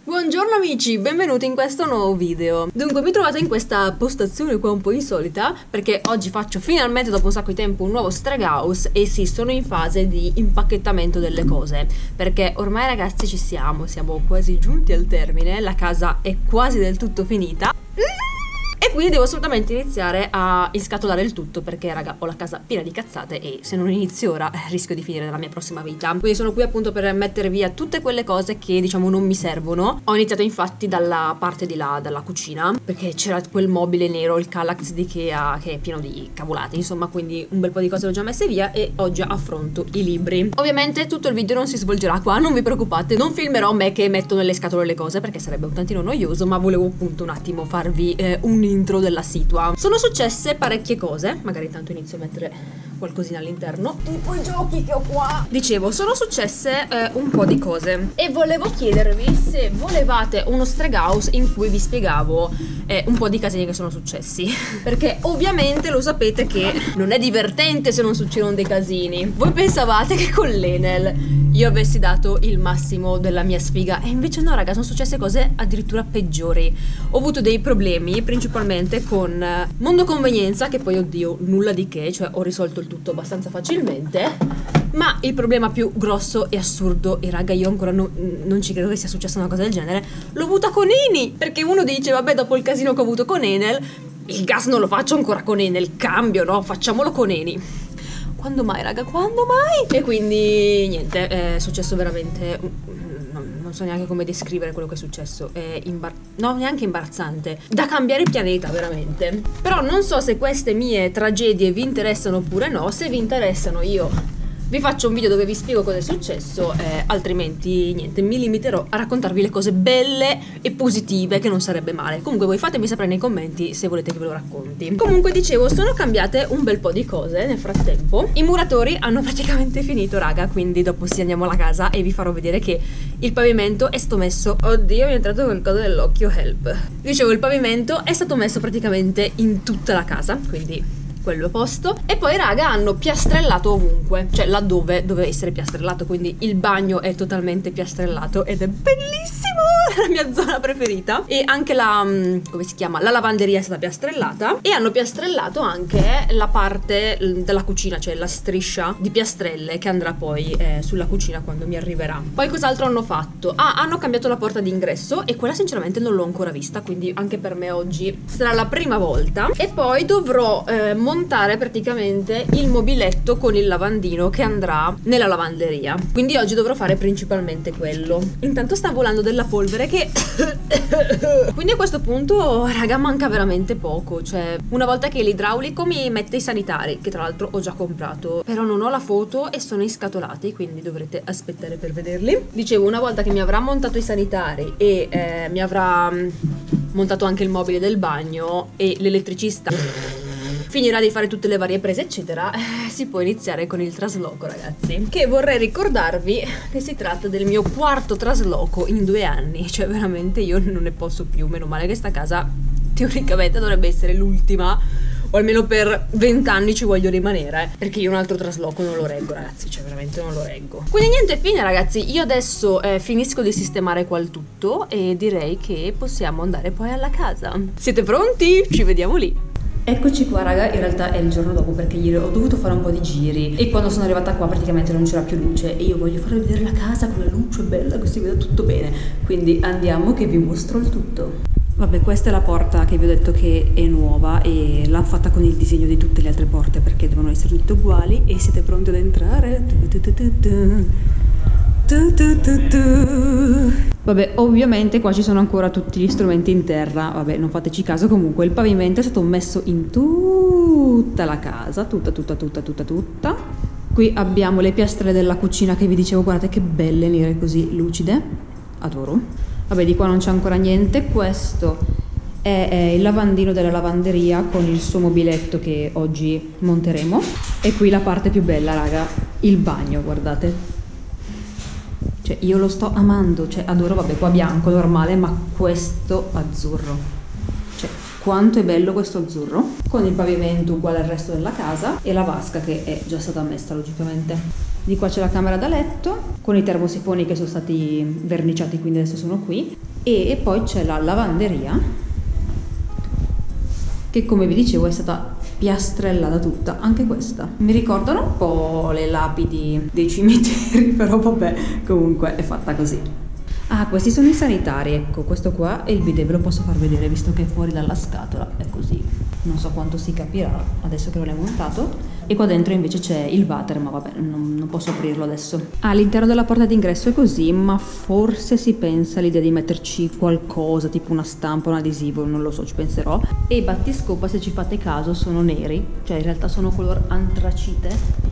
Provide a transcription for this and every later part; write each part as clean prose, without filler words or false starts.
Buongiorno amici, benvenuti in questo nuovo video. Dunque mi trovate in questa postazione qua un po' insolita perché oggi faccio finalmente dopo un sacco di tempo un nuovo Strega House e sì, sono in fase di impacchettamento delle cose perché ormai ragazzi siamo quasi giunti al termine, la casa è quasi del tutto finita. E quindi devo assolutamente iniziare a inscatolare il tutto perché raga ho la casa piena di cazzate e se non inizio ora rischio di finire nella mia prossima vita. Quindi sono qui appunto per mettere via tutte quelle cose che diciamo non mi servono. Ho iniziato infatti dalla parte di là, dalla cucina, perché c'era quel mobile nero, il Kallax di Ikea che è pieno di cavolate, insomma, quindi un bel po' di cose le ho già messe via e oggi affronto i libri. Ovviamente tutto il video non si svolgerà qua, non vi preoccupate, non filmerò me che metto nelle scatole le cose perché sarebbe un tantino noioso, ma volevo appunto un attimo farvi un intro della situa. Sono successe parecchie cose, magari intanto inizio a mettere qualcosina all'interno, tipo i giochi che ho qua. Dicevo, sono successe un po' di cose e volevo chiedervi se volevate uno Strega House in cui vi spiegavo un po' di casini che sono successi perché ovviamente lo sapete che non è divertente se non succedono dei casini. Voi pensavate che con l'Enel io avessi dato il massimo della mia sfiga e invece no raga, sono successe cose addirittura peggiori. Ho avuto dei problemi principalmente con Mondo Convenienza, che poi oddio nulla di che, cioè ho risolto il tutto abbastanza facilmente, ma il problema più grosso e assurdo, e raga io ancora non ci credo che sia successa una cosa del genere, l'ho avuta con Eni, perché uno dice vabbè dopo il casino che ho avuto con Enel il gas non lo faccio ancora con Enel, cambio, no, facciamolo con Eni. Quando mai raga, quando mai? E quindi niente, è successo veramente, non so neanche come descrivere quello che è successo, è no, neanche imbarazzante, da cambiare pianeta veramente. Però non so se queste mie tragedie vi interessano oppure no. Se vi interessano io vi faccio un video dove vi spiego cosa è successo, altrimenti niente, mi limiterò a raccontarvi le cose belle e positive, che non sarebbe male. Comunque voi fatemi sapere nei commenti se volete che ve lo racconti. Comunque dicevo, sono cambiate un bel po' di cose nel frattempo. I muratori hanno praticamente finito raga, quindi dopo sì andiamo alla casa e vi farò vedere che il pavimento è stato messo. Oddio, mi è entrato qualcosa nell'occhio, help. Dicevo, il pavimento è stato messo praticamente in tutta la casa, quindi quello a posto. E poi raga hanno piastrellato ovunque, cioè laddove doveva essere piastrellato, quindi il bagno è totalmente piastrellato ed è bellissimo, è la mia zona preferita. E anche la, come si chiama, la lavanderia è stata piastrellata e hanno piastrellato anche la parte della cucina, cioè la striscia di piastrelle che andrà poi sulla cucina quando mi arriverà. Poi cos'altro hanno fatto? Ah, hanno cambiato la porta d'ingresso e quella sinceramente non l'ho ancora vista, quindi anche per me oggi sarà la prima volta. E poi dovrò montare praticamente il mobiletto con il lavandino che andrà nella lavanderia, quindi oggi dovrò fare principalmente quello. Intanto sta volando della polvere che quindi a questo punto raga manca veramente poco, cioè una volta che l'idraulico mi mette i sanitari, che tra l'altro ho già comprato, però non ho la foto e sono inscatolati, quindi dovrete aspettare per vederli. Dicevo, una volta che mi avrà montato i sanitari e mi avrà montato anche il mobile del bagno e l'elettricista finirà di fare tutte le varie prese eccetera, si può iniziare con il trasloco ragazzi, che vorrei ricordarvi che si tratta del mio quarto trasloco in 2 anni, cioè veramente io non ne posso più. Meno male che sta casa teoricamente dovrebbe essere l'ultima, o almeno per 20 anni ci voglio rimanere, perché io un altro trasloco non lo reggo ragazzi, cioè veramente non lo reggo. Quindi niente, fine ragazzi, io adesso finisco di sistemare qua il tutto e direi che possiamo andare poi alla casa. Siete pronti? Ci vediamo lì. Eccoci qua raga, in realtà è il giorno dopo perché ieri ho dovuto fare un po' di giri e quando sono arrivata qua praticamente non c'era più luce e io voglio farvi vedere la casa con la luce bella così vede tutto bene, quindi andiamo che vi mostro il tutto. Vabbè, questa è la porta che vi ho detto che è nuova e l'hanno fatta con il disegno di tutte le altre porte perché devono essere tutte uguali. E siete pronti ad entrare? Vabbè, ovviamente qua ci sono ancora tutti gli strumenti in terra, vabbè non fateci caso, comunque il pavimento è stato messo in tutta la casa, tutta. Qui abbiamo le piastre della cucina che vi dicevo, guardate che belle, nere così lucide, adoro. Vabbè, di qua non c'è ancora niente. Questo è il lavandino della lavanderia con il suo mobiletto che oggi monteremo. E qui la parte più bella raga, il bagno, guardate. Cioè io lo sto amando, cioè adoro, vabbè qua bianco normale, ma questo azzurro, cioè quanto è bello questo azzurro, con il pavimento uguale al resto della casa e la vasca che è già stata messa logicamente. Di qua c'è la camera da letto con i termosifoni che sono stati verniciati, quindi adesso sono qui. E poi c'è la lavanderia, che come vi dicevo è stata piastrellata tutta, anche questa. Mi ricordano un po' le lapidi dei cimiteri, però vabbè, comunque è fatta così. Ah, questi sono i sanitari, ecco, questo qua è il bidet, ve lo posso far vedere visto che è fuori dalla scatola, è così. Non so quanto si capirà adesso che non è montato. E qua dentro invece c'è il water, ma vabbè, non posso aprirlo adesso. All'interno della porta d'ingresso è così, ma forse si pensa all'idea di metterci qualcosa, tipo una stampa, un adesivo, non lo so, ci penserò. E i battiscopa, se ci fate caso, sono neri, cioè in realtà sono color antracite,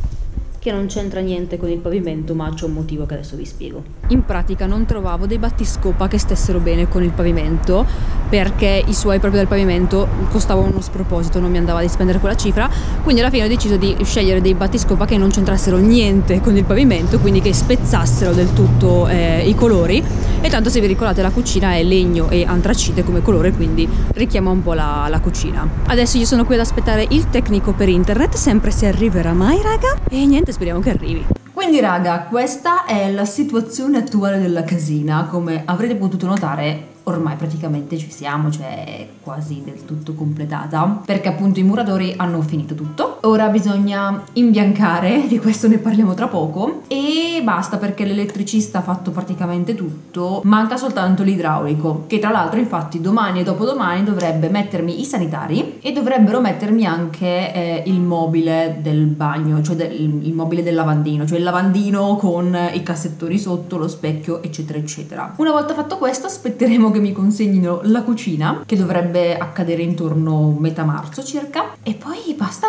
che non c'entra niente con il pavimento, ma c'è un motivo che adesso vi spiego. In pratica non trovavo dei battiscopa che stessero bene con il pavimento, perché i suoi proprio del pavimento costavano uno sproposito, non mi andava di spendere quella cifra, quindi alla fine ho deciso di scegliere dei battiscopa che non c'entrassero niente con il pavimento, quindi che spezzassero del tutto i colori. E tanto, se vi ricordate, la cucina è legno e antracite come colore, quindi richiama un po' la cucina. Adesso io sono qui ad aspettare il tecnico per internet, sempre se arriverà mai, raga, e niente, speriamo che arrivi. Quindi raga, questa è la situazione attuale della casina. Come avrete potuto notare, ormai praticamente ci siamo, cioè è quasi del tutto completata, perché appunto i muratori hanno finito tutto. Ora bisogna imbiancare, di questo ne parliamo tra poco, e basta, perché l'elettricista ha fatto praticamente tutto, manca soltanto l'idraulico, che tra l'altro infatti domani e dopodomani dovrebbe mettermi i sanitari e dovrebbero mettermi anche il mobile del bagno, cioè il mobile del lavandino, cioè il lavandino con i cassettoni sotto, lo specchio, eccetera eccetera. Una volta fatto questo aspetteremo che mi consegnino la cucina, che dovrebbe accadere intorno metà marzo circa, e poi basta,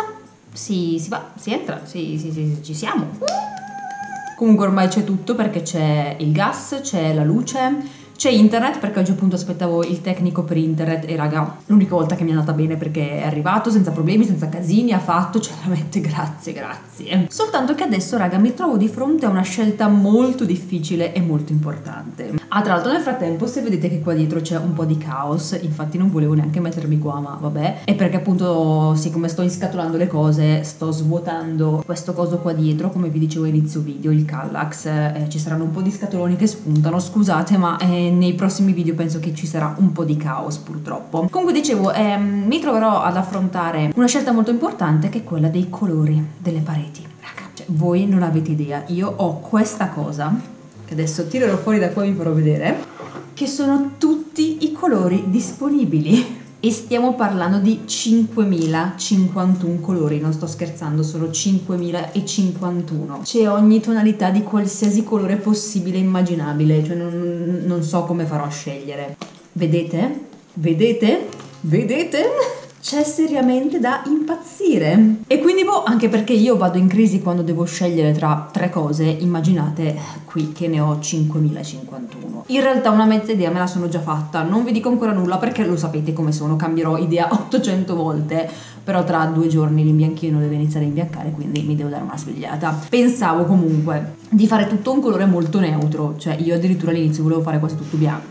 si va, si entra, ci siamo. Comunque ormai c'è tutto, perché c'è il gas, c'è la luce, c'è internet, perché oggi appunto aspettavo il tecnico per internet e raga, l'unica volta che mi è andata bene, perché è arrivato senza problemi, senza casini, ha fatto, cioè veramente grazie. Soltanto che adesso raga mi trovo di fronte a una scelta molto difficile e molto importante. Ah, tra l'altro nel frattempo, se vedete che qua dietro c'è un po' di caos, infatti non volevo neanche mettermi qua, ma vabbè, è perché appunto siccome sto inscatolando le cose, sto svuotando questo coso qua dietro, come vi dicevo a inizio video, il Kallax, ci saranno un po' di scatoloni che spuntano, scusate, ma nei prossimi video penso che ci sarà un po' di caos purtroppo. Comunque dicevo, mi troverò ad affrontare una scelta molto importante, che è quella dei colori delle pareti. Raga, cioè, voi non avete idea, io ho questa cosa, che adesso tirerò fuori da qua e vi farò vedere, che sono tutti i colori disponibili. E stiamo parlando di 5051 colori, non sto scherzando, sono 5051. C'è ogni tonalità di qualsiasi colore possibile e immaginabile, cioè non so come farò a scegliere. Vedete? Vedete? Vedete? C'è seriamente da impazzire. E quindi boh, anche perché io vado in crisi quando devo scegliere tra tre cose, immaginate qui che ne ho 5051. In realtà una mezza idea me la sono già fatta, non vi dico ancora nulla perché lo sapete come sono, cambierò idea 800 volte, però tra 2 giorni l'imbianchino deve iniziare a imbiancare, quindi mi devo dare una svegliata. Pensavo comunque di fare tutto un colore molto neutro, cioè io addirittura all'inizio volevo fare quasi tutto bianco.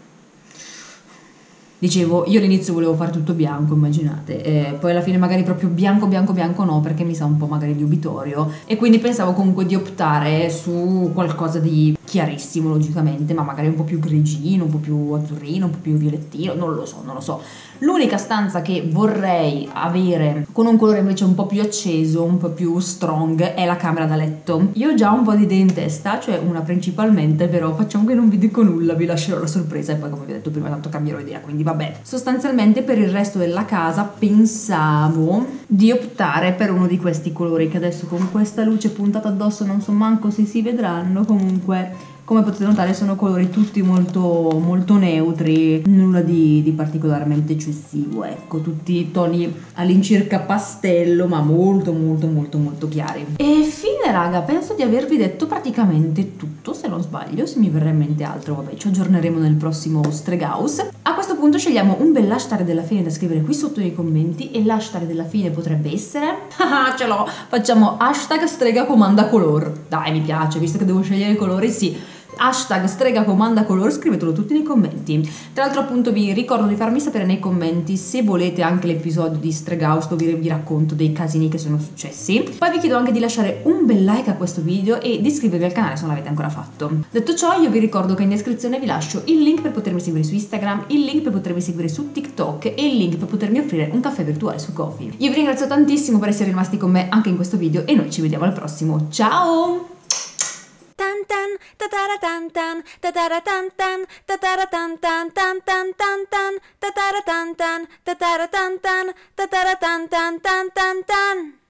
Dicevo, io all'inizio volevo fare tutto bianco, immaginate, poi alla fine magari proprio bianco no, perché mi sa un po' magari di ubitorio, e quindi pensavo comunque di optare su qualcosa di chiarissimo logicamente, ma magari un po' più grigino, un po' più azzurrino, un po' più violettino, non lo so. L'unica stanza che vorrei avere con un colore invece un po' più acceso, un po' più strong, è la camera da letto. Io ho già un po' di idee in testa, cioè una principalmente, però facciamo che non vi dico nulla, vi lascerò la sorpresa e poi, come vi ho detto prima, tanto cambierò idea, quindi vabbè. Sostanzialmente per il resto della casa pensavo di optare per uno di questi colori, che adesso con questa luce puntata addosso non so manco se si vedranno. Comunque, come potete notare, sono colori tutti molto neutri, nulla di particolarmente eccessivo, ecco, tutti toni all'incirca pastello, ma molto chiari. E fine raga, penso di avervi detto praticamente tutto, se non sbaglio. Se mi verrà in mente altro, vabbè, ci aggiorneremo nel prossimo Streghouse. A questo punto scegliamo un bel hashtag della fine da scrivere qui sotto nei commenti, e l'hashtag della fine potrebbe essere ce l'ho, facciamo hashtag strega comanda color. Dai, mi piace, visto che devo scegliere i colori, sì. Hashtag strega comanda color, scrivetelo tutti nei commenti. Tra l'altro appunto vi ricordo di farmi sapere nei commenti se volete anche l'episodio di Strega House dove vi racconto dei casini che sono successi. Poi vi chiedo anche di lasciare un bel like a questo video e di iscrivervi al canale se non l'avete ancora fatto. Detto ciò, io vi ricordo che in descrizione vi lascio il link per potermi seguire su Instagram, il link per potermi seguire su TikTok e il link per potermi offrire un caffè virtuale su Ko-fi. Io vi ringrazio tantissimo per essere rimasti con me anche in questo video e noi ci vediamo al prossimo. Ciao! Tan tan tatara tan tan tatara tan tan tatara tan tan tan tan tan tan tatara tan tan tatara tan tan tatara tan tan tan tan tan